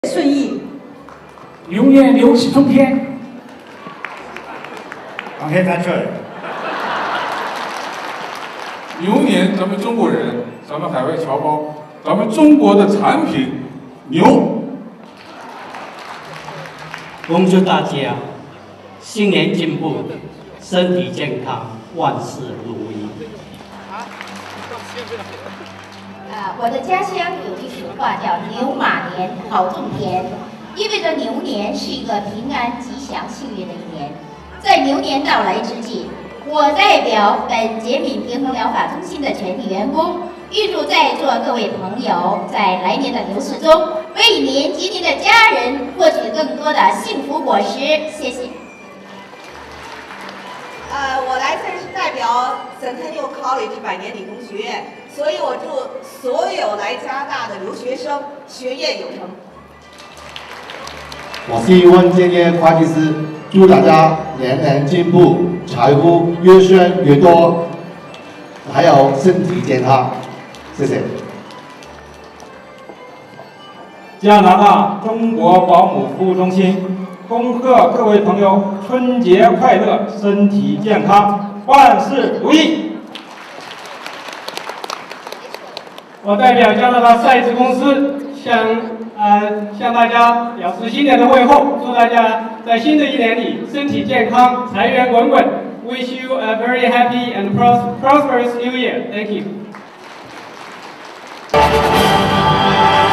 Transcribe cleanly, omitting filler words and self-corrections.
顺意， 牛年牛气冲天。 OK， that's right。 牛年，咱们中国人，咱们海外侨胞，咱们中国的产品牛。 恭祝大家新年进步，身体健康，万事如意。 我的家乡有一句话叫“牛马年，好种田”，意味着牛年是一个平安、吉祥、幸运的一年。在牛年到来之际，我代表本洁敏平衡疗法中心的全体员工，预祝在座各位朋友在来年的牛市中，为您及您的家人获取更多的幸福果实。谢谢。 我来自是代表 Centennial College 百年理工学院，所以我祝所有来加拿大的留学生学业有成。 我是温建业会计师，祝大家年年进步，财富越赚越多，还有身体健康。谢谢。 加拿大中国保姆服务中心。恭贺各位朋友春节快乐，身体健康，万事如意。 我代表加拿大赛制公司向大家表示新年的问候，祝大家在新的一年里身体健康，财源滚滚。Wish you a very happy and prosperous New Year. Thank you.